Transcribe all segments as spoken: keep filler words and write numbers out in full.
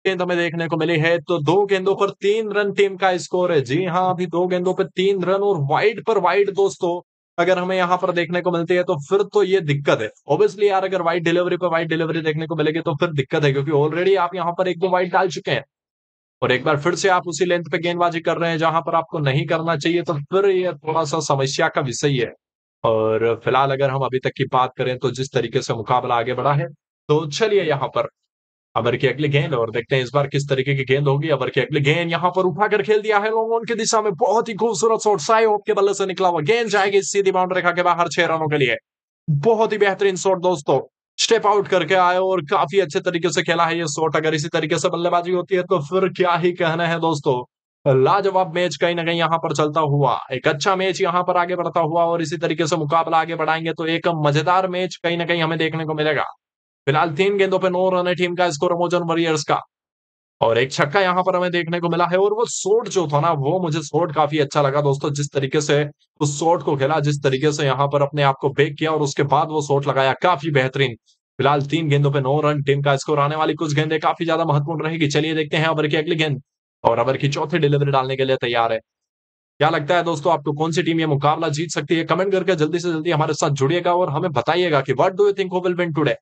गेंद हमें देखने को मिली है, तो दो गेंदों पर तीन रन टीम का स्कोर है। जी हाँ, अभी दो गेंदों पर तीन रन और वाइड पर वाइड दोस्तों अगर हमें यहाँ पर देखने को मिलती है तो फिर तो ये दिक्कत है। ऑब्वियसली यार अगर वाइड डिलीवरी पर वाइड डिलीवरी देखने को मिलेगी तो फिर दिक्कत है, क्योंकि ऑलरेडी आप यहाँ पर एक दो वाइड डाल चुके हैं और एक बार फिर से आप उसी लेंथ पे गेंदबाजी कर रहे हैं जहां पर आपको नहीं करना चाहिए, तो फिर ये थोड़ा-सा समस्या का विषय है। और फिलहाल अगर हम अभी तक की बात करें तो जिस तरीके से मुकाबला आगे बढ़ा है, तो चलिए यहाँ पर ओवर की अगली गेंद और देखते हैं इस बार किस तरीके की गेंद होगी। ओवर की अगली गेंद यहाँ पर उठाकर खेल दिया है लॉन्ग ऑन की दिशा में, बहुत ही खूबसूरत शॉट साई होप के बल्ले से निकला हुआ, गेंद जाएगी सीधी बाउंड्री रेखा के बाहर छह रनों के लिए। बहुत ही बेहतरीन शॉट दोस्तों, स्टेप आउट करके आए और काफी अच्छे तरीके से खेला है ये शॉट। अगर इसी तरीके से बल्लेबाजी होती है तो फिर क्या ही कहना है दोस्तों। लाजवाब मैच कहीं ना कहीं यहाँ पर चलता हुआ, एक अच्छा मैच यहाँ पर आगे बढ़ता हुआ और इसी तरीके से मुकाबला आगे बढ़ाएंगे तो एक मजेदार मैच कहीं ना कहीं हमें देखने को मिलेगा। फिलहाल तीन गेंदों पे नौ रन है टीम का स्कोर अमोजन वॉरियर्स का, और एक छक्का यहाँ पर हमें देखने को मिला है। और वो शॉट जो था ना, वो मुझे शॉट काफी अच्छा लगा दोस्तों, जिस तरीके से उस शॉट को खेला, जिस तरीके से यहाँ पर अपने आप को बेक किया और उसके बाद वो शॉट लगाया, काफी बेहतरीन। फिलहाल तीन गेंदों पे नौ रन टीम का स्कोर, आने वाली कुछ गेंदें काफी ज्यादा महत्वपूर्ण रहेगी। चलिए देखते हैं ओवर की अगली गेंद, और ओवर की चौथी डिलीवरी डालने के लिए तैयार है। क्या लगता है दोस्तों आपको कौन सी टीम ये मुकाबला जीत सकती है? कमेंट करके जल्दी से जल्दी हमारे साथ जुड़िएगा और हमें बताइएगा कि what do you think who will win today.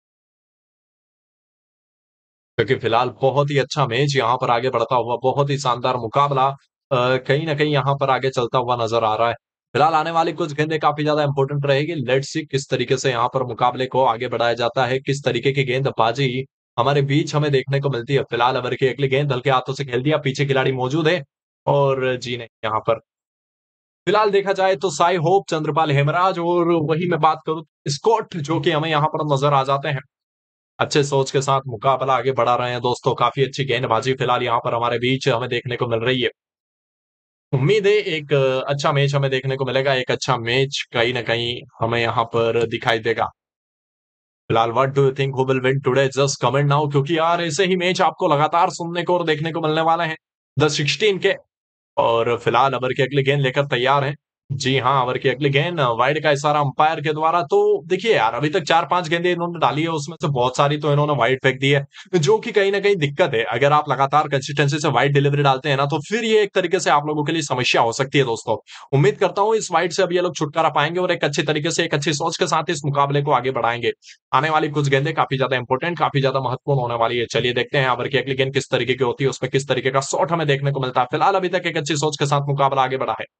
क्योंकि फिलहाल बहुत ही अच्छा मैच यहाँ पर आगे बढ़ता हुआ, बहुत ही शानदार मुकाबला अ, कहीं न कहीं यहाँ पर आगे चलता हुआ नज़र आ रहा है। फिलहाल आने वाली कुछ गेंदें काफ़ी ज़्यादा इम्पोर्टेंट रहेगी। लेट्स सी किस तरीके से यहाँ पर मुकाबले को आगे बढ़ाया जाता है, किस तरीके की गेंदबाज़ी हमारे बीच हमें देखने को मिलती है। फिलहाल ओवर की अगली गेंद हल्के हाथों से खेल दिया, पीछे खिलाड़ी मौजूद है और जी नहीं यहाँ पर। फिलहाल देखा जाए तो साई होप, चंद्रपाल हेमराज और वही मैं बात करूँ स्कॉट जो कि हमें यहाँ पर नज़र आ जाते हैं। अच्छे सोच के साथ मुकाबला आगे बढ़ा रहे हैं दोस्तों, काफ़ी अच्छी गेंदबाज़ी फिलहाल यहाँ पर हमारे बीच हमें देखने को मिल रही है। उम्मीद है एक अ, अच्छा मैच हमें देखने को मिलेगा, एक अच्छा मैच कहीं न कहीं हमें यहाँ पर दिखाई देगा। फिलहाल what do you think who will win today? Just comment now, क्योंकि यार ऐसे ही मैच आपको लगातार सुनने को और देखने को मिलने वाले हैं द सिक्सटीन के। और फिलहाल ओवर की अगली गेंद लेकर तैयार हैं। जी हाँ, ओवर की अगली गेंद वाइड का इशारा अंपायर के द्वारा। तो देखिए यार, अभी तक चार पाँच गेंदें इन्होंने डाली है, उसमें से बहुत सारी तो इन्होंने वाइड फेंक दी है, जो कि कहीं न कहीं दिक्कत है। अगर आप लगातार कंसिस्टेंसी से वाइड डिलीवरी डालते हैं ना, तो फिर ये एक तरीके से आप लोगों के लिए समस्या हो सकती है दोस्तों। उम्मीद करता हूँ इस वाइड से अब ये लोग छुटकारा पाएँगे और एक अच्छे तरीके से, एक अच्छी सोच के साथ इस मुकाबले को आगे बढ़ाएँगे। आने वाली कुछ गेंदें काफ़ी ज़्यादा इंपोर्टेंट, काफ़ी ज़्यादा महत्वपूर्ण होने वाली है। चलिए देखते हैं ओवर की अगली गेंद किस तरीके की होती है, उसमें किस तरीके का शॉट हमें देखने को मिलता है। फिलहाल अभी तक एक अच्छी सोच के साथ मुकाबला आगे बढ़ा है।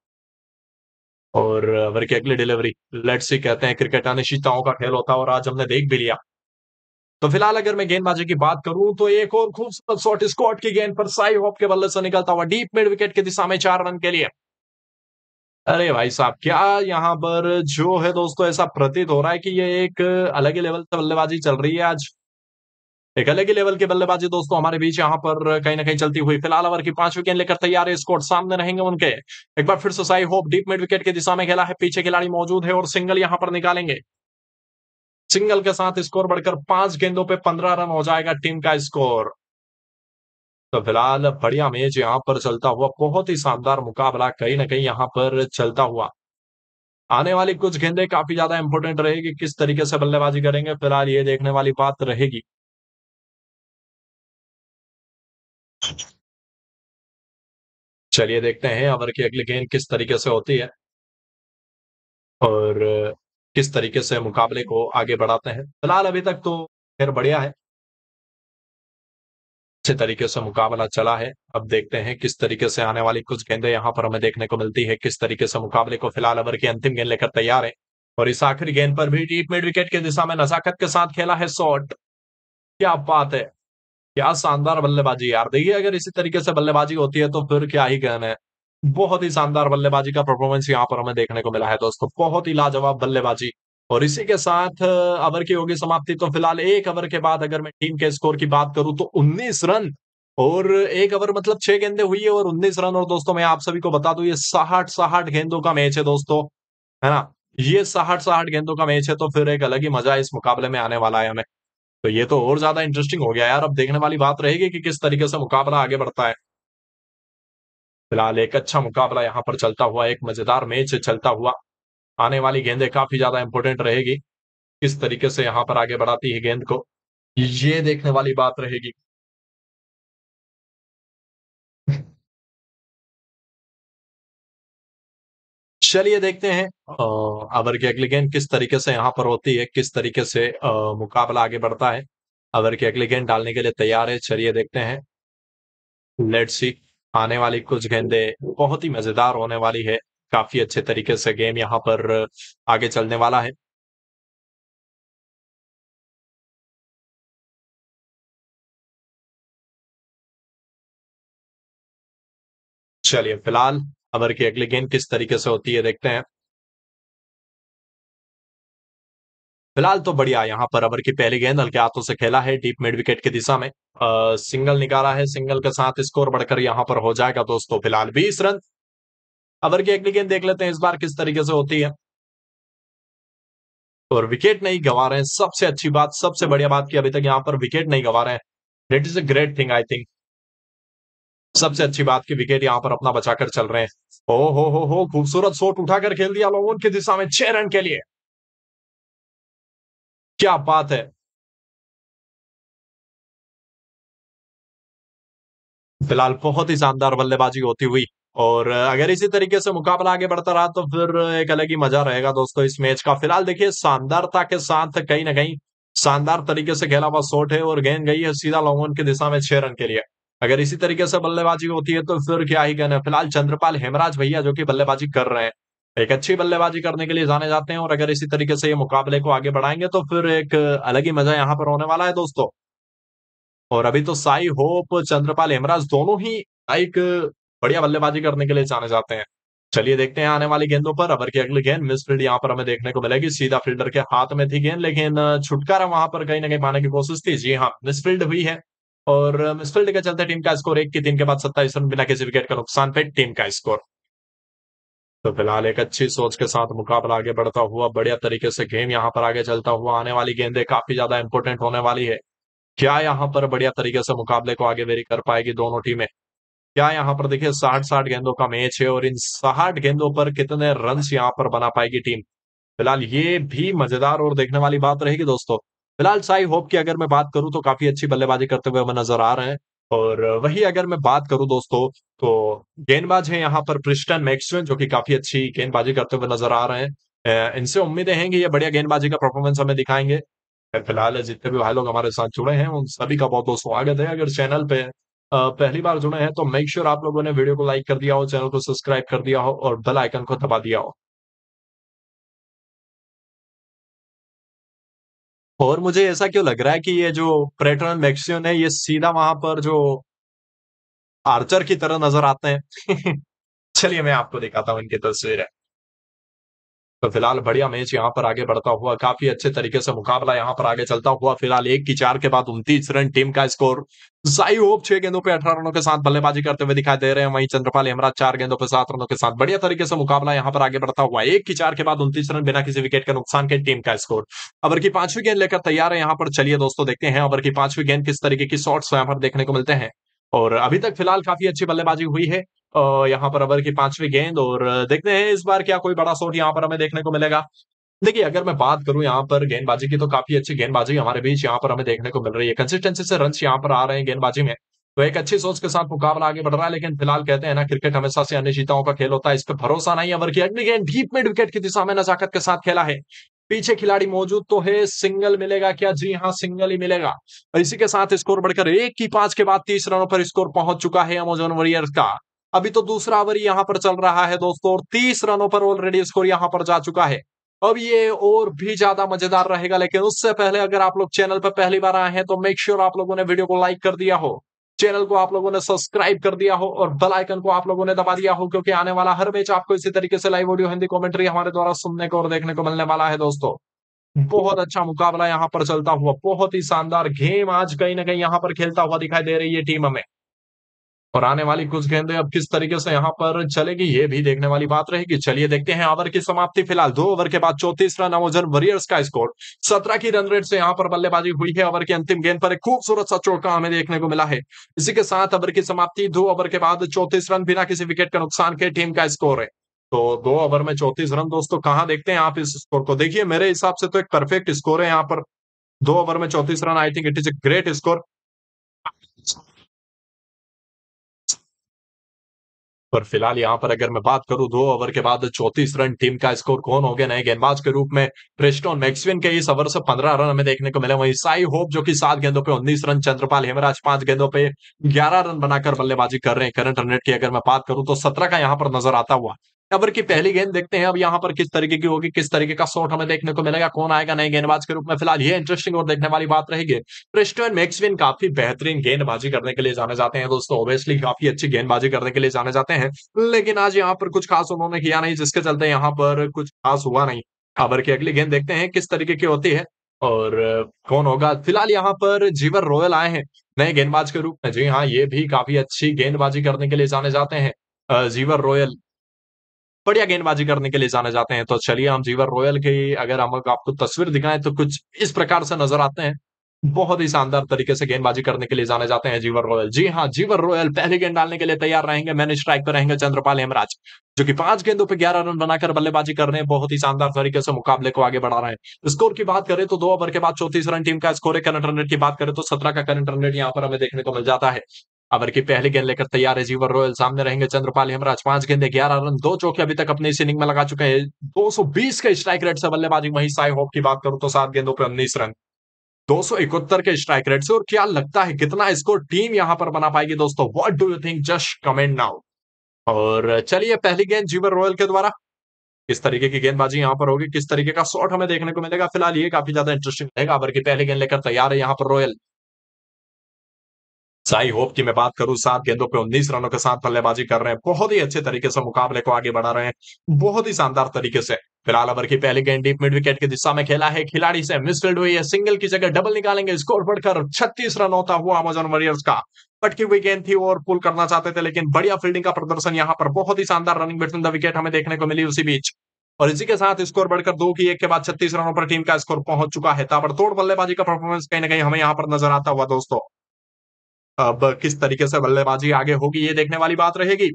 और ओवर की अगली डिलीवरी, लेट्स सी, कहते हैं क्रिकेट अनिश्चितताओं का खेल होता है और आज हमने देख भी लिया। तो फिलहाल अगर मैं गेंदबाजी की बात करूं तो एक और खूबसूरत शॉट स्कॉट की गेंद पर साई होप के बल्ले से निकलता हुआ डीप मिड विकेट की दिशा में चार रन के लिए। अरे भाई साहब, क्या यहाँ पर जो है दोस्तों, ऐसा प्रतीत हो रहा है कि ये एक अलग ही लेवल से बल्लेबाजी चल रही है आज। एक अलग ही लेवल की बल्लेबाजी दोस्तों हमारे बीच यहाँ पर कहीं न कहीं चलती हुई। फिलहाल ओवर की पांचवी गेंद लेकर तैयार है स्कॉट, सामने रहेंगे उनके। एक बार फिर से Shai Hope deep mid wicket की दिशा में खेला है, पीछे खिलाड़ी मौजूद है और सिंगल यहाँ पर निकालेंगे। सिंगल के साथ स्कोर बढ़कर पांच गेंदों पे पंद्रह रन हो जाएगा टीम का स्कोर। तो फिलहाल बढ़िया मैच यहाँ पर चलता हुआ, बहुत ही शानदार मुकाबला कहीं न कहीं यहाँ पर चलता हुआ। आने वाली कुछ गेंदें काफ़ी ज़्यादा इंपोर्टेंट रहेगी, किस तरीके से बल्लेबाज़ी करेंगे, फिलहाल ये देखने वाली बात रहेगी। चलिए देखते हैं ओवर की अगली गेंद किस तरीके से होती है और किस तरीके से मुकाबले को आगे बढ़ाते हैं। फिलहाल अभी तक तो खैर बढ़िया है, अच्छे तरीके से मुकाबला चला है। अब देखते हैं किस तरीके से आने वाली कुछ गेंदें यहाँ पर हमें देखने को मिलती है, किस तरीके से मुकाबले को। फिलहाल ओवर की अंतिम गेंद लेकर तैयार है और इस आखिरी गेंद पर भी डीप मिड विकेट की दिशा में नजाकत के साथ खेला है शॉट। क्या बात है! क्या शानदार बल्लेबाजी यार! देखिए अगर इसी तरीके से बल्लेबाजी होती है तो फिर क्या ही कहना है। बहुत ही शानदार बल्लेबाजी का परफॉर्मेंस यहाँ पर हमें देखने को मिला है दोस्तों, बहुत ही लाजवाब बल्लेबाजी। और इसी के साथ अ, ओवर की होगी समाप्ति। तो फिलहाल एक ओवर के बाद अगर मैं टीम के स्कोर की बात करूँ तो उन्नीस रन, और एक ओवर मतलब छह गेंदें हुई है और उन्नीस रन। और दोस्तों मैं आप सभी को बता दूं ये साठ साठ गेंदों का मैच है दोस्तों, है ना? ये साठ साठ गेंदों का मैच है, तो फिर एक अलग ही मजा इस मुकाबले में आने वाला है हमें। तो ये तो और ज़्यादा इंटरेस्टिंग हो गया यार। अब देखने वाली बात रहेगी कि किस तरीके से मुकाबला आगे बढ़ता है। फिलहाल एक अच्छा मुकाबला यहाँ पर चलता हुआ, एक मज़ेदार मैच चलता हुआ। आने वाली गेंदें काफ़ी ज़्यादा इम्पोर्टेंट रहेगी। किस तरीके से यहाँ पर आगे बढ़ाती है गेंद को, ये देखने वाली बात रहेगी। चलिए देखते हैं अ, ओवर की अगली गेंद किस तरीके से यहाँ पर होती है, किस तरीके से अ, मुकाबला आगे बढ़ता है। ओवर की अगली गेंद डालने के लिए तैयार है, चलिए देखते हैं। लेट्स सी आने वाली कुछ गेंदें बहुत ही मजेदार होने वाली है। काफी अच्छे तरीके से गेम यहाँ पर आगे चलने वाला है। चलिए फिलहाल ओवर की अगली गेंद किस तरीके से होती है देखते हैं। फिलहाल तो बढ़िया यहाँ पर ओवर की पहली गेंद हल्के हाथों से खेला है डीप मिड विकेट की दिशा में। अ, सिंगल निकाला है, सिंगल के साथ स्कोर बढ़कर यहाँ पर हो जाएगा दोस्तों फिलहाल बीस रन। ओवर की अगली गेंद देख लेते हैं इस बार किस तरीके से होती है। और विकेट नहीं गंवा रहे हैं, सबसे अच्छी बात, सबसे बढ़िया बात कि अभी तक यहाँ पर विकेट नहीं गंवा रहे हैं। That is a great thing I think. सबसे अच्छी बात कि विकेट यहाँ पर अपना बचाकर चल रहे हैं। ओ हो हो हो खूबसूरत शॉट उठाकर खेल दिया लोगों की दिशा में छह रन के लिए। क्या बात है। फिलहाल बहुत ही शानदार बल्लेबाजी होती हुई। और अगर इसी तरीके से मुकाबला आगे बढ़ता रहा तो फिर एक अलग ही मजा रहेगा दोस्तों इस मैच का। फिलहाल देखिए शानदारता के साथ कहीं ना कहीं शानदार तरीके से खेला हुआ शॉट है और गेंद गई है सीधा लॉन्ग ऑन की दिशा में छह रन के लिए। अगर इसी तरीके से बल्लेबाजी होती है तो फिर क्या ही कहना। फिलहाल चंद्रपाल हेमराज भैया जो कि बल्लेबाजी कर रहे हैं, एक अच्छी बल्लेबाजी करने के लिए जाने जाते हैं। और अगर इसी तरीके से ये मुकाबले को आगे बढ़ाएंगे तो फिर एक अलग ही मजा यहाँ पर होने वाला है दोस्तों। और अभी तो साई होप, चंद्रपाल हेमराज दोनों ही एक बढ़िया बल्लेबाजी करने के लिए जाने जाते हैं। चलिए देखते हैं आने वाली गेंदों पर। ओवर की अगली गेंद मिस फील्ड यहाँ पर हमें देखने को मिलेगी। सीधा फील्डर के हाथ में थी गेंद, लेकिन छुटकारा वहां पर कहीं ना कहीं पाने की कोशिश थी। जी हाँ, मिस फील्ड हुई है। और मिस फील्ड के चलते टीम का स्कोर एक की तीन के बाद सत्ताईस रन बिना किसी विकेट का नुकसान पे टीम का स्कोर। तो फिलहाल एक अच्छी सोच के साथ मुकाबला आगे बढ़ता हुआ, बढ़िया तरीके से गेम यहाँ पर आगे चलता हुआ। आने वाली गेंदें काफी ज्यादा इंपॉर्टेंट होने वाली है। क्या यहाँ पर बढ़िया तरीके से मुकाबले को आगे वेरी कर पाएगी दोनों टीमें। क्या यहाँ पर देखिए साठ साठ गेंदों का मैच है और इन साठ गेंदों पर कितने रन यहाँ पर बना पाएगी टीम। फिलहाल ये भी मजेदार और देखने वाली बात रहेगी दोस्तों। फिलहाल साई होप की अगर मैं बात करूं तो काफी अच्छी बल्लेबाजी करते हुए हमें नजर आ रहे हैं। और वही अगर मैं बात करूं दोस्तों तो गेंदबाज है यहाँ पर प्रिस्टन मैक्सवेल जो कि काफी अच्छी गेंदबाजी करते हुए नजर आ रहे हैं। अ, इनसे उम्मीदें हैं कि ये बढ़िया गेंदबाजी का परफॉर्मेंस हमें दिखाएंगे। फिलहाल जितने भी भाई लोग हमारे साथ जुड़े हैं उन सभी का बहुत बहुत स्वागत है। अगर चैनल पे अ, पहली बार जुड़े हैं तो मेक श्योर आप लोगों ने वीडियो को लाइक कर दिया हो, चैनल को सब्सक्राइब कर दिया हो और बेल आइकन को दबा दिया हो। और मुझे ऐसा क्यों लग रहा है कि ये जो प्रेटर्न मैक्सियन है ये सीधा वहां पर जो आर्चर की तरह नजर आते हैं। चलिए मैं आपको दिखाता हूँ इनकी तस्वीरें। तो फिलहाल बढ़िया मैच यहाँ पर आगे बढ़ता हुआ, काफी अच्छे तरीके से मुकाबला यहाँ पर आगे चलता हुआ। फिलहाल एक की चार के बाद उनतीस रन टीम का स्कोर। साई होप छह गेंदों पे अठारह रनों के साथ बल्लेबाजी करते हुए दिखाई दे रहे हैं। वहीं चंद्रपाल हेमराज चार गेंदों पे सात रनों के साथ बढ़िया तरीके से मुकाबला यहाँ पर आगे बढ़ता हुआ। एक की चार के बाद उनतीस रन बिना किसी विकेट के नुकसान के टीम का स्कोर। ओवर की पांचवी गेंद लेकर तैयार है यहाँ पर। चलिए दोस्तों देखते हैं ओवर की पांचवी गेंद किस तरीके की शॉट्स यहाँ पर देखने को मिलते हैं। और अभी तक फिलहाल काफी अच्छी बल्लेबाजी हुई है अ, यहाँ पर ओवर की पांचवी गेंद। और देखते हैं इस बार क्या कोई बड़ा शॉट यहाँ पर हमें देखने को मिलेगा। देखिए, अगर मैं बात करूँ यहाँ पर गेंदबाजी की तो काफ़ी अच्छी गेंदबाजी हमारे बीच यहाँ पर हमें देखने को मिल रही है। कंसिस्टेंसी से रन्स यहाँ पर आ रहे हैं गेंदबाजी में। तो एक अच्छी सोच के साथ मुकाबला आगे बढ़ रहा है, लेकिन फिलहाल कहते हैं ना क्रिकेट हमेशा से अनिश्चितताओं का खेल होता है, इस पे भरोसा नहीं है। ओवर की अगली गेंद डीप मिड विकेट की दिशा में नजाकत के साथ खेला है। पीछे खिलाड़ी मौजूद तो है, सिंगल मिलेगा क्या? जी हाँ, सिंगल ही मिलेगा। और इसी के साथ स्कोर बढ़कर एक की पांच के बाद तीस रनों पर स्कोर पहुंच चुका है अमेजन वॉरियर्स का। अभी तो दूसरा ओवर यहाँ पर चल रहा है दोस्तों और तीस रनों पर ऑलरेडी स्कोर यहाँ पर जा चुका है। अब ये और भी ज्यादा मजेदार रहेगा, लेकिन उससे पहले अगर आप लोग चैनल पर पहली बार आए हैं तो मेक श्योर आप लोगों ने वीडियो को लाइक कर दिया हो, चैनल को आप लोगों ने सब्सक्राइब कर दिया हो और बेल आइकन को आप लोगों ने दबा दिया हो, क्योंकि आने वाला हर मैच आपको इसी तरीके से लाइव ऑडियो हिंदी कमेंट्री हमारे द्वारा सुनने को और देखने को मिलने वाला है दोस्तों। बहुत अच्छा मुकाबला यहाँ पर चलता हुआ, बहुत ही शानदार गेम आज कहीं ना कहीं यहाँ पर खेलता हुआ दिखाई दे रही है टीम हमें। और आने वाली कुछ गेंदें अब किस तरीके से यहाँ पर चलेगी ये भी देखने वाली बात रहेगी। चलिए देखते हैं ओवर की समाप्ति। फिलहाल दो ओवर के बाद चौंतीस रन अमोजन वॉरियर्स का स्कोर। सत्रह की रन रेट से यहाँ पर बल्लेबाजी हुई है। ओवर की अंतिम गेंद पर एक खूबसूरत सा चौका हमें देखने को मिला है। इसी के साथ ओवर की समाप्ति, दो ओवर के बाद चौंतीस रन बिना किसी विकेट का नुकसान के टीम का स्कोर है। तो दो ओवर में चौंतीस रन दोस्तों, कहाँ देखते हैं आप इस स्कोर को? देखिए मेरे हिसाब से तो एक परफेक्ट स्कोर है यहाँ पर। दो ओवर में चौंतीस run, I think it is a great score. और फिलहाल यहाँ पर अगर मैं बात करूँ दो ओवर के बाद चौंतीस रन टीम का स्कोर कौन हो गया नए गेंदबाज के रूप में प्रेस्टन मैक्सवेन के इस ओवर से पंद्रह रन हमें देखने को मिले। वहीं साई होप जो कि सात गेंदों पे उन्नीस रन, चंद्रपाल हेमराज पांच गेंदों पे ग्यारह रन बनाकर बल्लेबाजी कर रहे हैं। करंट रन रेट की अगर मैं बात करूँ तो सत्रह का यहाँ पर नजर आता हुआ। ओवर की पहली गेंद देखते हैं अब यहाँ पर किस तरीके की होगी, किस तरीके का शॉट हमें देखने को मिलेगा, कौन आएगा नए गेंदबाज के रूप में। फिलहाल ये इंटरेस्टिंग और देखने वाली बात रहेगी। प्रेस्टन मैक्सवेन काफी बेहतरीन गेंदबाजी करने के लिए जाने जाते हैं दोस्तों, ऑब्वियसली काफी अच्छी गेंदबाजी करने के लिए जाने जाते हैं, लेकिन आज यहाँ पर कुछ खास उन्होंने किया नहीं, जिसके चलते यहाँ पर कुछ खास हुआ नहीं। ओवर की अगली गेंद देखते हैं किस तरीके की होती है और कौन होगा। फिलहाल यहाँ पर जीवर रॉयल आए हैं नए गेंदबाज के रूप में। जी हाँ, ये भी काफी अच्छी गेंदबाजी करने के लिए जाने जाते हैं। अ, जीवर रॉयल बढ़िया गेंदबाजी करने के लिए जाने जाते हैं। तो चलिए हम जीवर रॉयल की अगर हम आपको तस्वीर दिखाएं तो कुछ इस प्रकार से नजर आते हैं। बहुत ही शानदार तरीके से गेंदबाजी करने के लिए जाने जाते हैं जीवर रॉयल। जी हाँ, जीवर रॉयल पहली गेंद डालने के लिए तैयार रहेंगे। मैन स्ट्राइक पर रहेंगे चंद्रपाल हेमराज, जो कि पांच गेंदों पे ग्यारह रन बनाकर बल्लेबाजी कर रहे हैं। बहुत ही शानदार तरीके से मुकाबले को आगे बढ़ा रहे हैं। स्कोर की बात करें तो दो ओवर के बाद चौंतीस रन टीम का स्कोर है। करंट रन रेट की बात करें तो सत्रह का करंट रन रेट यहाँ पर हमें देखने को मिल जाता है। ओवर की पहली गेंद लेकर तैयार है जीवर रॉयल, सामने रहेंगे चंद्रपाल हेमराज। पांच गेंदे ग्यारह रन, दो चौके अभी तक अपनी इस इनिंग में लगा चुके हैं। दो सौ बीस के स्ट्राइक रेट से बल्लेबाजी। वहीं साई होप की बात करूं तो सात गेंदों पे उन्नीस रन, दो सौ इकहत्तर के स्ट्राइक रेट से। और क्या लगता है कितना स्कोर टीम यहां पर बना पाएगी दोस्तों? What do you think? Just comment now. और चलिए पहली गेंद जीवर रॉयल के द्वारा किस तरीके की गेंदबाजी यहां पर होगी, किस तरीके का शॉट हमें देखने को मिलेगा। फिलहाल ये काफी ज्यादा इंटरेस्टिंग रहेगा। ओवर की पहली गेंद लेकर तैयार है यहां पर रॉयल। साई होप की मैं बात करूं, सात गेंदों पे उन्नीस रनों के साथ बल्लेबाजी कर रहे हैं। बहुत ही अच्छे तरीके से मुकाबले को आगे बढ़ा रहे हैं, बहुत ही शानदार तरीके से। फिलहाल ओवर की पहली गेंद डीप मिड विकेट की दिशा में खेला है, खिलाड़ी से मिसफील्ड हुई है, सिंगल की जगह डबल निकालेंगे। स्कोर बढ़कर छत्तीस रन होता हुआ अमेजन वॉरियर्स का। पटकी हुई गेंद थी और पुल करना चाहते थे, लेकिन बढ़िया फील्डिंग का प्रदर्शन यहाँ पर, बहुत ही शानदार रनिंग बिटवीन द विकेट हमें देखने को मिली उसी बीच। और इसी के साथ स्कोर बढ़कर दो की एक के बाद छत्तीस रनों पर टीम का स्कोर पहुंच चुका है। ताबड़तोड़ बल्लेबाजी का परफॉर्मेंस कहीं ना कहीं हमें यहाँ पर नजर आता हुआ दोस्तों। अब किस तरीके से बल्लेबाजी आगे होगी ये देखने वाली बात रहेगी।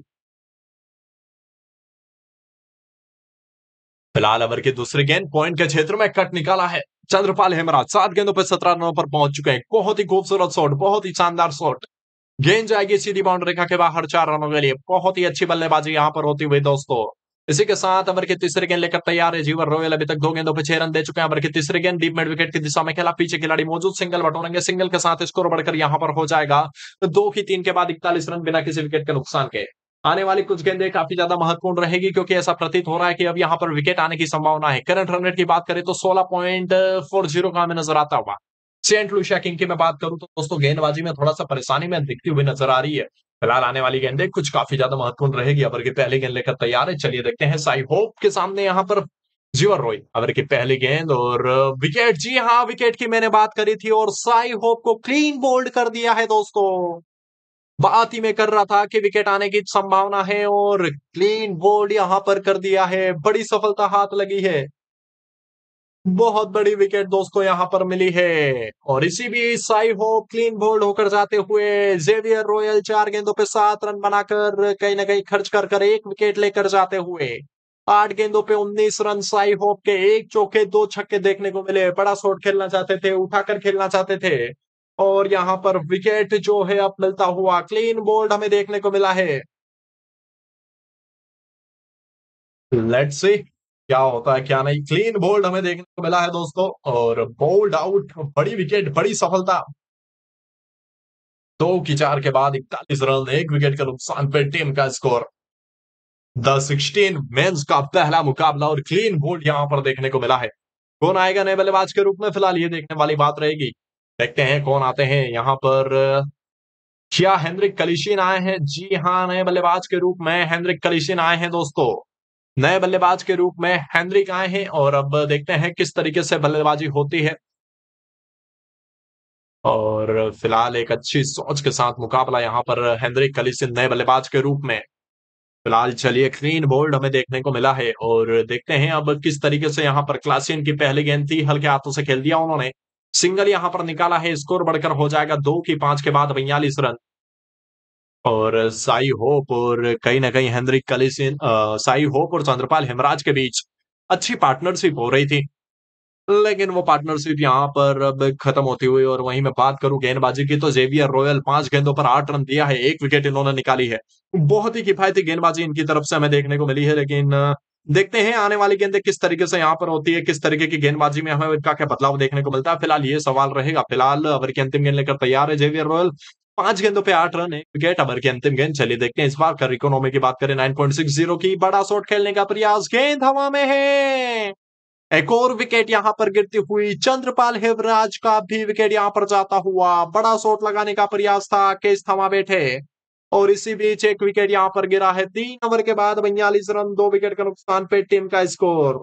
फिलहाल ओवर की दूसरी गेंद पॉइंट के क्षेत्र में कट निकाला है चंद्रपाल हेमराज। सात गेंदों पर सत्रह रनों पर पहुंच चुके हैं। बहुत ही खूबसूरत शॉट, बहुत ही शानदार शॉट। गेंद जाएगी सीधी बाउंड्री रेखा के बाहर चार रनों के लिए। बहुत ही अच्छी बल्लेबाजी यहां पर होती हुई दोस्तों। इसी के साथ ओवर की तीसरी गेंद लेकर तैयार है जीवर रॉयल। अभी तक दो गेंदों पे छह रन दे चुके हैं। ओवर की तीसरी गेंद डीप मिड विकेट की दिशा में खेला, पीछे खिलाड़ी मौजूद, सिंगल बटोरेंगे। सिंगल के साथ स्कोर बढ़कर यहां पर हो जाएगा दो की तीन के बाद इकतालीस रन बिना किसी विकेट के नुकसान के। आने वाली कुछ गेंदें काफी ज्यादा महत्वपूर्ण रहेगी, क्योंकि ऐसा प्रतीत हो रहा है कि अब यहां पर विकेट आने की संभावना है। करंट रन रेट की बात करें तो सोलह पॉइंट फोर जीरो का हमें नजर आता हुआ। सेंट लुसिया किंग की मैं बात करूं तो दोस्तों गेंदबाजी में थोड़ा सा परेशानी में दिखती हुई नजर आ रही है। फिलहाल आने वाली गेंदें कुछ काफी ज्यादा महत्वपूर्ण रहेगी। ओवर की पहली गेंद लेकर तैयार है, चलिए देखते हैं। साई होप के सामने यहाँ पर जीवर रॉय। ओवर की पहली गेंद और विकेट। जी हाँ, विकेट की मैंने बात करी थी और साई होप को क्लीन बोल्ड कर दिया है दोस्तों। बात ही मैं कर रहा था कि विकेट आने की संभावना है और क्लीन बोल्ड यहां पर कर दिया है। बड़ी सफलता हाथ लगी है, बहुत बड़ी विकेट दोस्तों यहां पर मिली है। और इसी बीच साई होप क्लीन बोल्ड होकर जाते हुए जेवियर रॉयल चार गेंदों पे सात रन बनाकर कहीं ना कहीं खर्च कर कर एक विकेट लेकर जाते हुए आठ गेंदों पे उन्नीस रन। साई होप के एक चौके दो छक्के देखने को मिले। बड़ा शॉट खेलना चाहते थे, उठाकर खेलना चाहते थे, और यहां पर विकेट जो है अब मिलता हुआ क्लीन बोल्ड हमें देखने को मिला है। लेट्स सी क्या होता है क्या नहीं। क्लीन बोल्ड हमें देखने को मिला है दोस्तों और बोल्ड आउट। बड़ी विकेट, बड़ी सफलता। दो की चार के बाद इकतालीस रन, एक विकेट के नुकसान पे टीम का स्कोर। द सिक्सटीन मेंस का पहला मुकाबला और क्लीन बोल्ड यहां पर देखने को मिला है। कौन आएगा नए बल्लेबाज के रूप में, फिलहाल ये देखने वाली बात रहेगी। देखते हैं कौन आते हैं यहाँ पर। क्या हेनरिक कलिशिन आए हैं? जी हाँ, नए बल्लेबाज के रूप में हेनरिक कलिशिन आए हैं दोस्तों। नए बल्लेबाज के रूप में हेनरिक आए हैं और अब देखते हैं किस तरीके से बल्लेबाजी होती है। और फिलहाल एक अच्छी सोच के साथ मुकाबला यहाँ पर हेनरिक कलिसिन नए बल्लेबाज के रूप में। फिलहाल चलिए क्लीन बोल्ड हमें देखने को मिला है और देखते हैं अब किस तरीके से यहाँ पर क्लासिन की पहली गेंद थी, हल्के हाथों से खेल दिया उन्होंने। सिंगल यहाँ पर निकाला है, स्कोर बढ़कर हो जाएगा दो की पांच के बाद बयालीस रन। और साई होप और कहीं ना कहीं हेनरिक कलिसिन, साई होप और चंद्रपाल हेमराज के बीच अच्छी पार्टनरशिप हो रही थी। लेकिन वो पार्टनरशिप यहाँ पर अब खत्म होती हुई और वहीं मैं बात करूँ गेंदबाजी की तो जेवियर रॉयल पाँच गेंदों पर आठ रन दिया है, एक विकेट इन्होंने निकाली है। बहुत ही किफ़ायती गेंदबाजी इनकी तरफ से हमें देखने को मिली है लेकिन अ, देखते हैं आने वाली गेंदें किस तरीके से यहाँ पर होती है, किस तरीके की गेंदबाजी में हमें क्या-क्या बदलाव देखने को मिलता है। फिलहाल ये सवाल रहेगा, फिलहाल ओवर की अंतिम गेंद लेकर तैयार है जेवियर रॉयल। पाँच गेंदों पे आठ रन, एक विकेट, ओवर की अंतिम गेंद। चलिए देखते हैं इस बार कर इकोनॉमी की बात करें नौ पॉइंट सिक्स ज़ीरो की, बड़ा शॉट खेलने का प्रयास, गेंद हवा में है। एक और विकेट यहाँ पर गिरती हुई, चंद्रपाल हेवराज का भी विकेट यहाँ पर जाता हुआ, बड़ा शॉट लगाने का प्रयास था, केस थमा बैठे और इसी बीच एक विकेट यहाँ पर गिरा है। तीन ओवर के बाद बयालीस रन, दो विकेट के नुकसान पे टीम का स्कोर।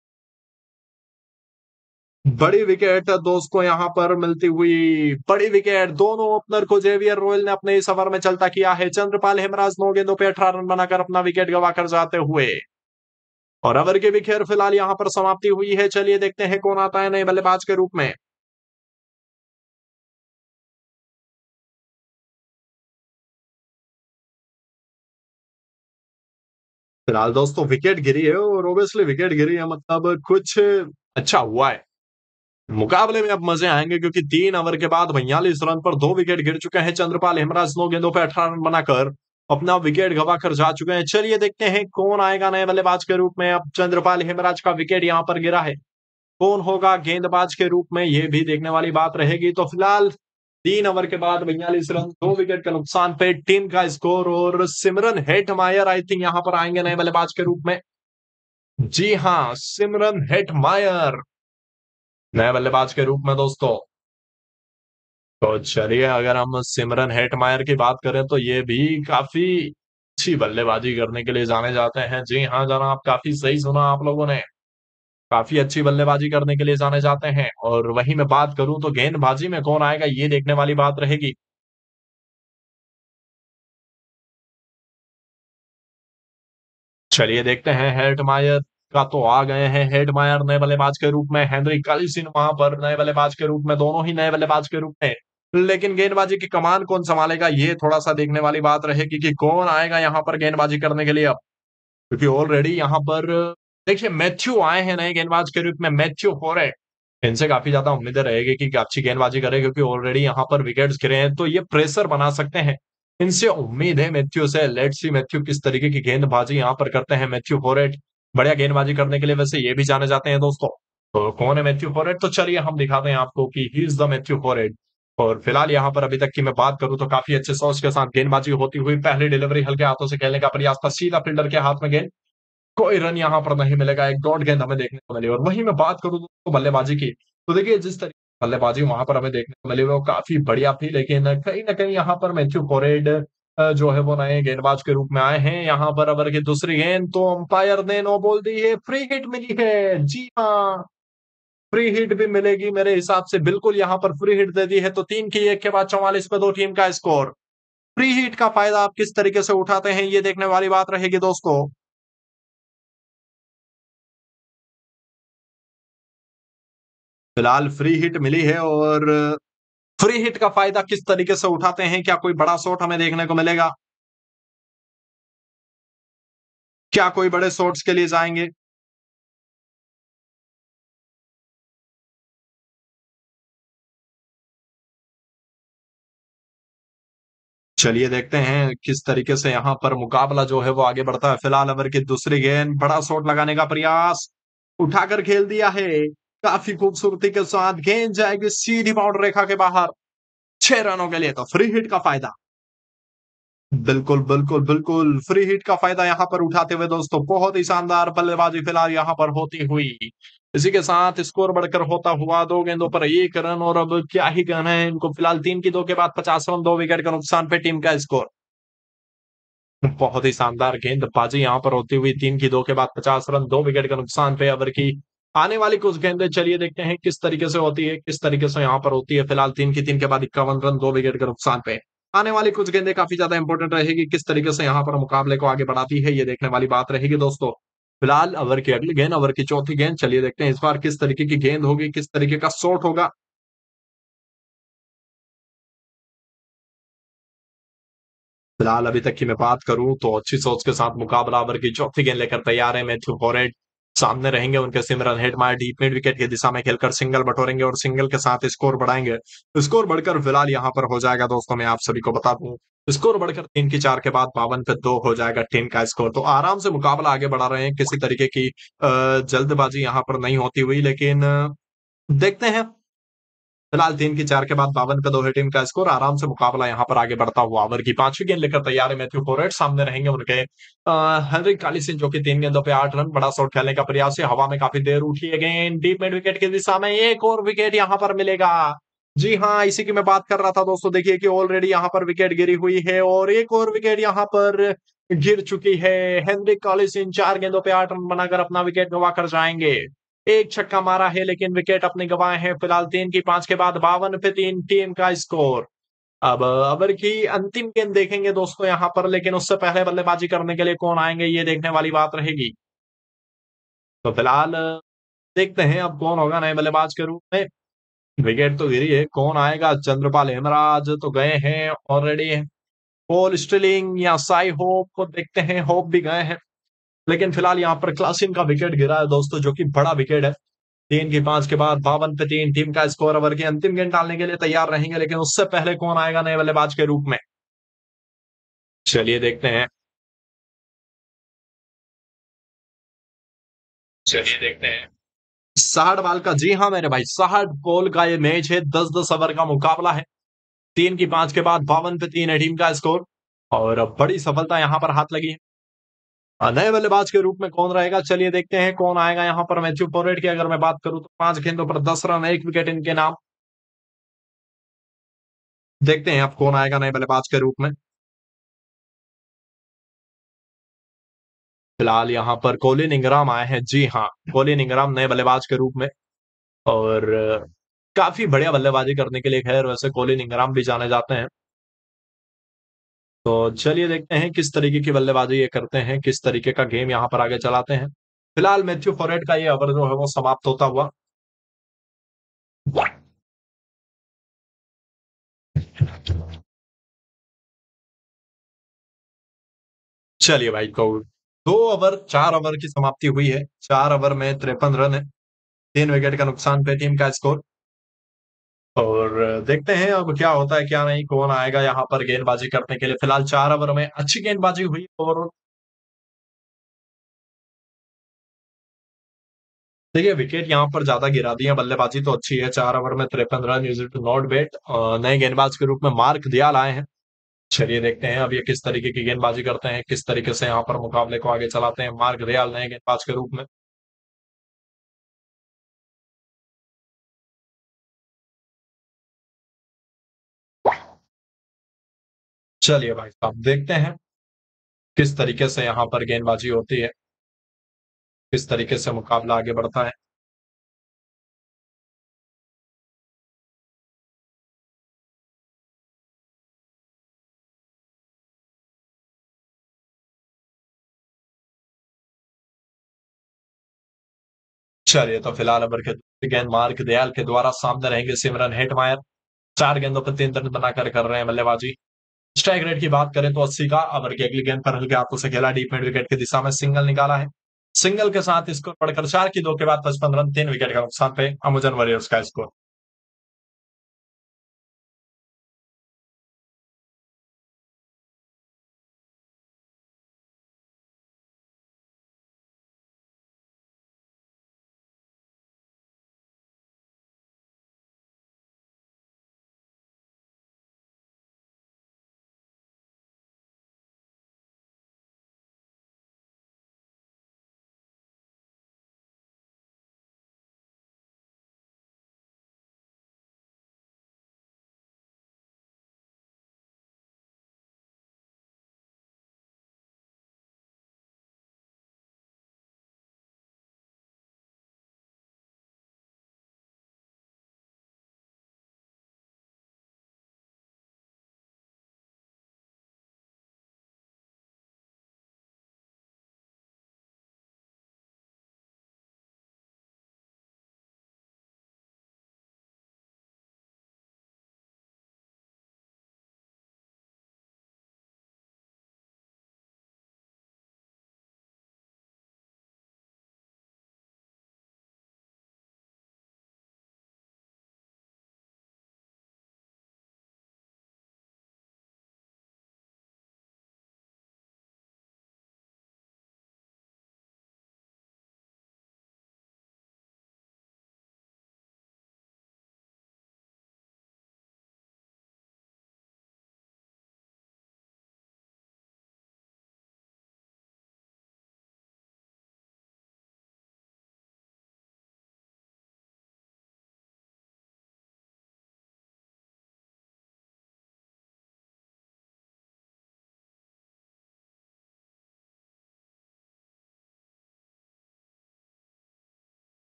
बड़ी विकेट दोस्तों यहाँ पर मिलती हुई, बड़ी विकेट दोनों ओपनर को जेवियर रॉयल ने अपने इस ओवर में चलता किया है। चंद्रपाल हेमराज नौ गेंदों पे अठारह रन बनाकर अपना विकेट गंवाकर जाते हुए और ओवर की भी खेर फिलहाल यहाँ पर समाप्ति हुई है। चलिए देखते हैं कौन आता है नए बल्लेबाज के रूप में। फिलहाल दोस्तों विकेट गिरी है और ऑब्वियसली विकेट गिरी है मतलब कुछ अच्छा हुआ है। मुकाबले में अब मजे आएंगे क्योंकि तीन ओवर के बाद बयालीस रन पर दो विकेट गिर चुके हैं। चंद्रपाल हेमराज नौ गेंदों पे अठारह रन बनाकर अपना विकेट गवा कर जा चुके हैं। चलिए देखते हैं कौन आएगा नए बल्लेबाज के रूप में। अब चंद्रपाल हेमराज का विकेट यहाँ पर गिरा है, कौन होगा गेंदबाज के रूप में ये भी देखने वाली बात रहेगी। तो फिलहाल तीन ओवर के बाद बयालीस रन, दो विकेट के नुकसान पे टीम का स्कोर और सिमरन हेटमायर आई थिंक यहाँ पर आएंगे नए बल्लेबाज के रूप में। जी हाँ, सिमरन हेटमायर नए बल्लेबाज के रूप में दोस्तों। तो चलिए अगर हम सिमरन हेटमायर की बात करें तो ये भी काफी अच्छी बल्लेबाजी करने के लिए जाने जाते हैं। जी हाँ जनाब, काफी सही सुना आप लोगों ने। काफी अच्छी बल्लेबाजी करने के लिए जाने जाते हैं और वहीं मैं बात करूं तो गेंदबाजी में कौन आएगा ये देखने वाली बात रहेगी। चलिए देखते हैं हेटमायर का तो आ गए हैं। हेटमायर नए बल्लेबाज के रूप में, हेनरी कलिसन वहां पर नए बल्लेबाज के रूप में, दोनों ही नए बल्लेबाज के रूप में। लेकिन गेंदबाजी की कमान कौन संभालेगा ये थोड़ा सा देखने वाली बात रहेगी कि कौन आएगा यहाँ पर गेंदबाजी करने के लिए अब, क्योंकि ऑलरेडी यहाँ पर देखिए मैथ्यू आए हैं नए गेंदबाज के रूप में, मैथ्यू फोरेट। इनसे काफी ज्यादा उम्मीदें रहेगी कि अच्छी गेंदबाजी करे क्योंकि ऑलरेडी यहाँ पर विकेट्स गिरे हैं तो ये प्रेशर बना सकते हैं। इनसे उम्मीद है मैथ्यू से। लेट्स सी मैथ्यू किस तरीके की गेंदबाजी यहाँ पर करते हैं। मैथ्यू फोरेट बढ़िया गेंदबाजी करने के लिए वैसे ये भी जाने जाते हैं दोस्तों। तो कौन है मैथ्यू फोरेट, तो चलिए हम दिखाते हैं आपको कि he is the Matthew Forde. और फिलहाल यहाँ पर अभी तक की मैं बात करूं तो काफी अच्छे सोच के साथ गेंदबाजी होती हुई, पहली डिलीवरी हल्के हाथों से खेलने का प्रयास था, सीधा फील्डर के हाथ में गेंद, कोई रन यहाँ पर नहीं मिलेगा, एक डॉट गेंद हमें देखने को मिली। और वहीं मैं बात करूँ तो बल्लेबाजी की, तो देखिए जिस तरीके की बल्लेबाजी वहां पर हमें देखने को मिली वो काफी बढ़िया थी, लेकिन कहीं ना कहीं यहाँ पर मैथ्यू कोरेड अ, जो है वो नए गेंदबाज के रूप में आए हैं। यहाँ पर ओवर की दूसरी गेंद तो अंपायर ने नो बॉल दी है, फ्री हिट मिली है। जी हाँ, फ्री हिट भी मिलेगी मेरे हिसाब से, बिल्कुल यहाँ पर फ्री हिट दे दी है। तो तीन की एक के बाद चौवालीस पे दो टीम का स्कोर। फ्री हिट का फायदा आप किस तरीके से उठाते हैं ये देखने वाली बात रहेगी दोस्तों। फिलहाल फ्री हिट मिली है और फ्री हिट का फायदा किस तरीके से उठाते हैं, क्या कोई बड़ा शॉट हमें देखने को मिलेगा, क्या कोई बड़े शॉट्स के लिए जाएंगे। चलिए देखते हैं किस तरीके से यहाँ पर मुकाबला जो है वो आगे बढ़ता है। फिलहाल ओवर की दूसरी गेंद, बड़ा शॉट लगाने का प्रयास, उठाकर खेल दिया है काफी खूबसूरती के साथ, गेंद जाएगी सीधी बाउंड्री रेखा के बाहर, छह रनों के लिए। तो फ्री हिट का फायदा, बिल्कुल, बिल्कुल, बिल्कुल। फ्री हिट का फ़ायदा यहाँ पर उठाते हुए दोस्तों बहुत ही शानदार बल्लेबाज़ी फिलहाल यहाँ पर होती हुई। इसी के साथ स्कोर बढ़कर होता हुआ दो गेंदों पर एक रन और अब क्या ही कहना है इनको। फिलहाल तीन की दो के बाद पचास रन, दो विकेट के नुकसान पे टीम का स्कोर। बहुत ही शानदार गेंदबाज़ी यहाँ पर होती हुई, तीन की दो के बाद पचास रन, दो विकेट के नुकसान पे ओवर की आने वाली कुछ गेंदें चलिए देखते हैं किस तरीके से होती है, किस तरीके से यहाँ पर होती है। फिलहाल तीन की तीन के बाद इक्यावन रन, दो विकेट के नुकसान पे। आने वाली कुछ गेंदें काफ़ी ज़्यादा इंपॉर्टेंट रहेगी, किस तरीके से यहाँ पर मुकाबले को आगे बढ़ाती है, ये देखने वाली बात रहेगी दोस्तों। फिलहाल ओवर की अगली गेंद, ओवर की चौथी गेंद, चलिए देखते हैं इस बार किस तरीके की गेंद होगी, किस तरीके का शॉट होगा। फिलहाल अभी तक की मैं बात करूं तो अच्छी सोच के साथ मुकाबला, ओवर की चौथी गेंद लेकर तैयार है मैथ्यू फॉरेट। सामने रहेंगे उनके Shimron Hetmyer deep mid wicket की दिशा में खेलकर सिंगल बटोरेंगे और सिंगल के साथ स्कोर बढ़ाएंगे। स्कोर बढ़कर फिलहाल यहाँ पर हो जाएगा दोस्तों, मैं आप सभी को बता दूं, स्कोर बढ़कर तीन की चार के बाद बावन पे दो हो जाएगा टीम का स्कोर। तो आराम से मुकाबला आगे बढ़ा रहे हैं, किसी तरीके की अ, जल्दबाजी यहाँ पर नहीं होती हुई, लेकिन अ, देखते हैं। फिलहाल तीन की चार के बाद बावन पे दो है टीम का स्कोर। आराम से मुकाबला यहाँ पर आगे बढ़ता हुआ ओवर की पांचवी गेंद लेकर तैयार है मैथ्यू फोरेट। सामने रहेंगे उनके हेनरिक कालिसिन, जो कि तीन गेंदों पे आठ रन, बड़ा शॉट खेलने का प्रयास है। हवा में काफी देर उठी है गेंद, डीप मिड विकेट की दिशा में एक और विकेट यहाँ पर मिलेगा। जी हाँ, इसी की मैं बात कर रहा था दोस्तों। देखिए कि ऑलरेडी यहाँ पर विकेट गिरी हुई है और एक और विकेट यहाँ पर गिर चुकी है। हेनरिक कॉलिसन चार गेंदों पे आठ रन बनाकर अपना विकेट गंवा कर जाएंगे। एक छक्का मारा है लेकिन विकेट अपने गंवाए हैं। फिलहाल तीन की पांच के बाद बावन पे तीन टीम का स्कोर। अब ओवर की अंतिम गेंद देखेंगे दोस्तों यहाँ पर, लेकिन उससे पहले बल्लेबाजी करने के लिए कौन आएंगे ये देखने वाली बात रहेगी। तो फिलहाल देखते हैं अब कौन होगा नए बल्लेबाज के रूप में। विकेट तो गिरी है, कौन आएगा? चंद्रपाल हेमराज तो गए हैं ऑलरेडी। पॉल स्टिलिंग या साई होप को देखते हैं, होप भी गए हैं। लेकिन फिलहाल यहाँ पर क्लासिन का विकेट गिरा है दोस्तों, जो कि बड़ा विकेट है। तीन की पांच के बाद बावन पे तीन टीम का स्कोर। ओवर की अंतिम गेंद डालने के लिए तैयार रहेंगे, लेकिन उससे पहले कौन आएगा नए बल्लेबाज के रूप में? चलिए देखते हैं। चलिए देखते हैं साठ बॉल का, जी हाँ मेरे भाई, साठ बॉल का ये मैच है। दस दस ओवर का मुकाबला है। तीन की पांच के बाद बावन पे तीन है टीम का स्कोर और बड़ी सफलता यहां पर हाथ लगी है। नए बल्लेबाज के रूप में कौन रहेगा? चलिए देखते हैं कौन आएगा यहाँ पर। मैथ्यू पोरेट की अगर मैं बात करूं तो पांच गेंदों पर दस रन, एक विकेट इनके नाम। देखते हैं अब कौन आएगा नए बल्लेबाज के रूप में। फिलहाल यहाँ पर कोलिन इंग्राम आए हैं। जी हाँ, कोलिन इंग्राम नए बल्लेबाज के रूप में। और काफी बढ़िया बल्लेबाजी करने के लिए खैर वैसे कोलिन इंग्राम भी जाने जाते हैं। तो चलिए देखते हैं किस तरीके की बल्लेबाजी ये करते हैं, किस तरीके का गेम यहाँ पर आगे चलाते हैं। फिलहाल मैथ्यू फोरेट का ये ओवर जो है वो समाप्त होता हुआ। चलिए भाई, तो दो ओवर चार ओवर की समाप्ति हुई है। चार ओवर में तिरपन रन है। तीन विकेट का नुकसान पे टीम का स्कोर। और देखते हैं अब क्या होता है क्या नहीं, कौन आएगा यहाँ पर गेंदबाजी करने के लिए। फिलहाल चार ओवर में अच्छी गेंदबाजी हुई और देखिए विकेट यहाँ पर ज्यादा गिरा दिया। बल्लेबाजी तो अच्छी है। चार ओवर में तिरपन run, is it not bad. नए गेंदबाज के रूप में मार्क दयाल आए हैं। चलिए देखते हैं अब ये किस तरीके की गेंदबाजी करते हैं, किस तरीके से यहाँ पर मुकाबले को आगे चलाते हैं। मार्क दयाल नए गेंदबाज के रूप में। चलिए भाई साहब देखते हैं किस तरीके से यहाँ पर गेंदबाजी होती है, किस तरीके से मुकाबला आगे बढ़ता है। चलिए तो फिलहाल ओवर के दूसरी गेंद मार्क दयाल के द्वारा। सामने रहेंगे सिमरन हेटमायर। चार गेंदों पर तीन रन बनाकर कर रहे हैं बल्लेबाजी। स्ट्राइक रेट की बात करें तो अस्सी का। ओवर की अगली गेंद पर हल्के हाथों से खेला, डीप मिड विकेट की दिशा में सिंगल निकाला है। सिंगल के साथ स्कोर बढ़कर चार की दो के बाद पचपन रन, तीन विकेट का नुकसान पे अमुजन वॉरियर्स का स्कोर।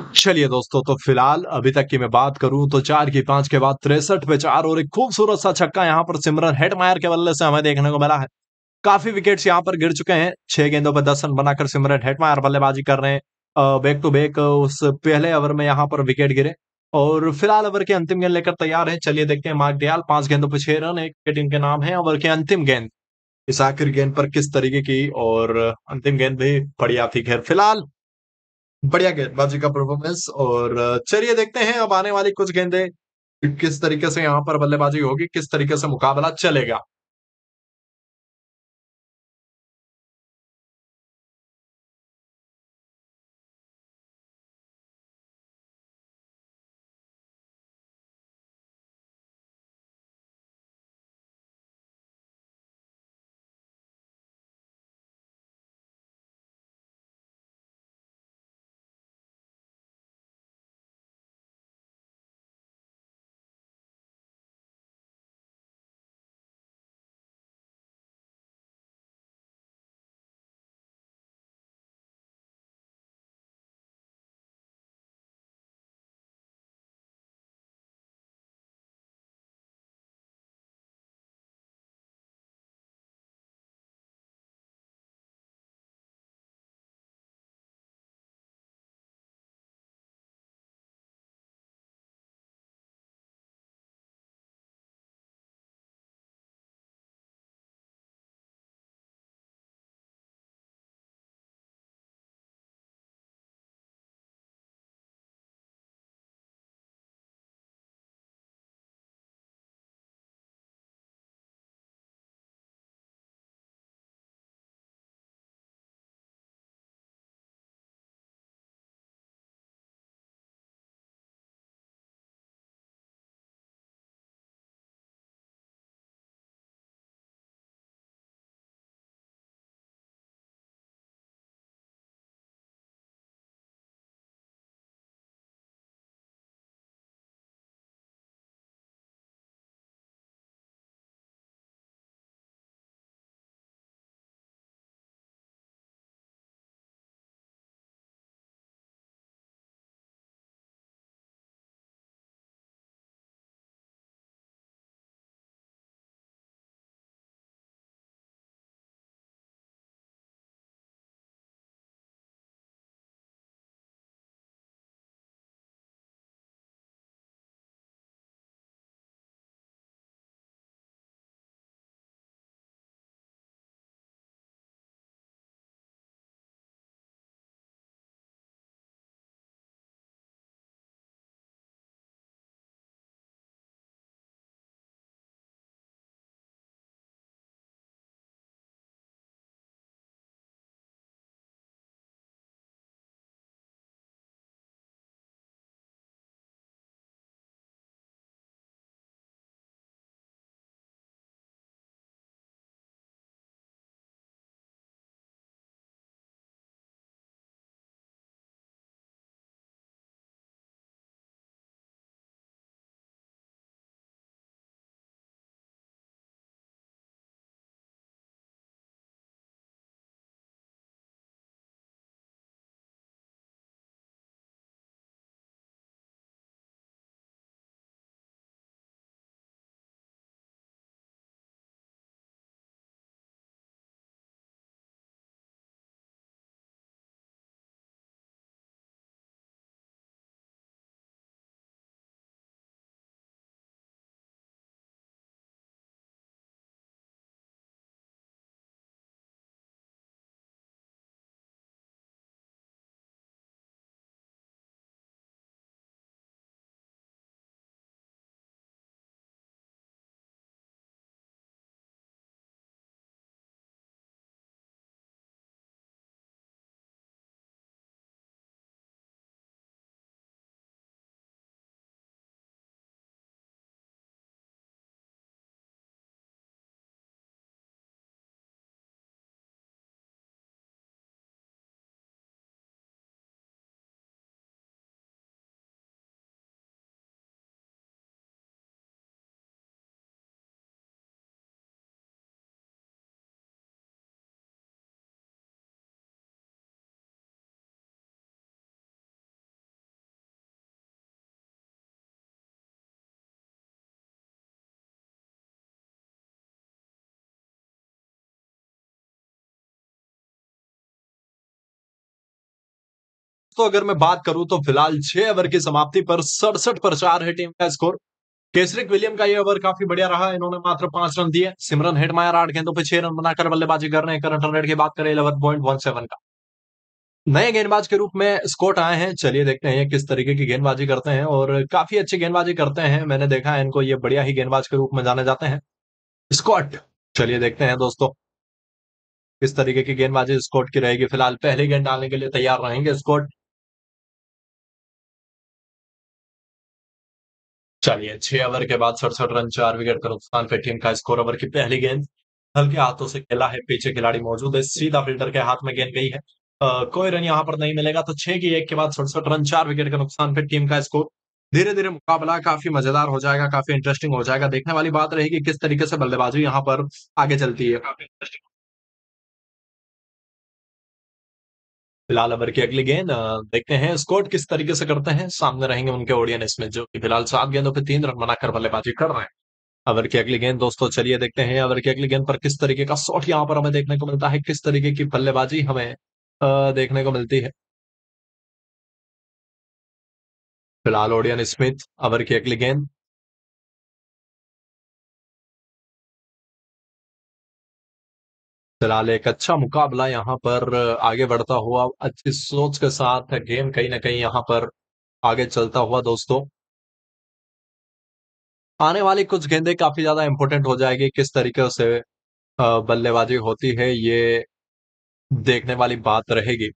चलिए दोस्तों, तो फिलहाल अभी तक की मैं बात करूं तो चार की पांच के बाद तिरसठ पे चार और एक खूबसूरत सा छक्का यहां पर सिमरन हेटमायर के बल्ले से हमें देखने को मिला है। काफी विकेट्स यहां पर गिर चुके हैं। छह गेंदों पर दस रन बनाकर सिमरन हेटमायर बल्लेबाजी कर रहे हैं। बैक टू बैक उस पहले ओवर में यहां पर विकेट गिरे और फिलहाल ओवर के अंतिम गेंद लेकर तैयार है। चलिए देखते हैं मार्क डियाल पांच गेंदों पर छह रन, एक विकेट इनके नाम है। ओवर के अंतिम गेंद इस आखिरी गेंद पर किस तरीके की और अंतिम गेंद भी बढ़िया थी। खैर फिलहाल बढ़िया गेंदबाजी का परफॉर्मेंस और चलिए देखते हैं अब आने वाली कुछ गेंदें किस तरीके से यहाँ पर बल्लेबाजी होगी, किस तरीके से मुकाबला चलेगा। दोस्तों अगर मैं बात करूँ तो फिलहाल छह ओवर की समाप्ति पर सड़सठ पर चार है टीम का स्कोर। केसरिक विलियम का ये ओवर काफ़ी बढ़िया रहा, इन्होंने मात्र पाँच रन दिए। सिमरन हेटमायर आठ गेंदों पे छह रन बनाकर बल्लेबाजी कर रहे हैं। करंट रन रेट की बात करें इलेवन पॉइंट वन सेवन का। नए गेंदबाज के रूप में स्कॉट आए हैं, चलिए देखते हैं ये किस तरीके की गेंदबाजी करते हैं और काफ़ी अच्छी गेंदबाजी करते हैं। मैंने देखा है इनको, ये बढ़िया ही गेंदबाज के रूप में जाने जाते हैं। स्कॉट, चलिए देखते हैं दोस्तों किस तरीके की गेंदबाजी स्कॉट की रहेगी। फिलहाल पहली गेंद डालने के लिए तैयार रहेंगे स्कॉट। चलिए छह ओवर के बाद सड़सठ रन चार विकेट का नुकसान पे टीम का स्कोर। ओवर की पहली गेंद हल्के हाथों से खेला है, पीछे खिलाड़ी मौजूद है, सीधा फील्डर के हाथ में गेंद गई है। अ, कोई रन यहां पर नहीं मिलेगा, तो छह की एक के बाद सड़सठ रन चार विकेट का नुकसान पे टीम का स्कोर। धीरे धीरे मुकाबला काफी मजेदार हो जाएगा, काफी इंटरेस्टिंग हो जाएगा। देखने वाली बात रहेगी किस तरीके से बल्लेबाजी यहाँ पर आगे चलती है। काफी इंटरेस्टिंग। फिलहाल ओवर की अगली गेंद अ, देखते हैं स्कोर किस तरीके से करते हैं। सामने रहेंगे उनके ओडियन स्मिथ, जो कि फिलहाल सात गेंदों पे तीन रन बनाकर बल्लेबाजी कर रहे हैं। ओवर की अगली गेंद दोस्तों, चलिए देखते हैं ओवर की अगली गेंद पर किस तरीके का शॉट यहाँ पर हमें देखने को मिलता है, किस तरीके की बल्लेबाजी हमें अ, देखने को मिलती है। फिलहाल ओडियन स्मिथ, ओवर की अगली गेंद। फिलहाल एक अच्छा मुकाबला यहाँ पर आगे बढ़ता हुआ अच्छी सोच के साथ गेम कहीं ना कहीं यहाँ पर आगे चलता हुआ दोस्तों। आने वाली कुछ गेंदें काफी ज्यादा इंपॉर्टेंट हो जाएगी, किस तरीके से अ, बल्लेबाजी होती है ये देखने वाली बात रहेगी।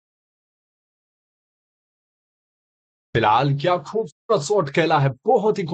फिलहाल क्या खूबसूरत शॉट खेला है, बहुत ही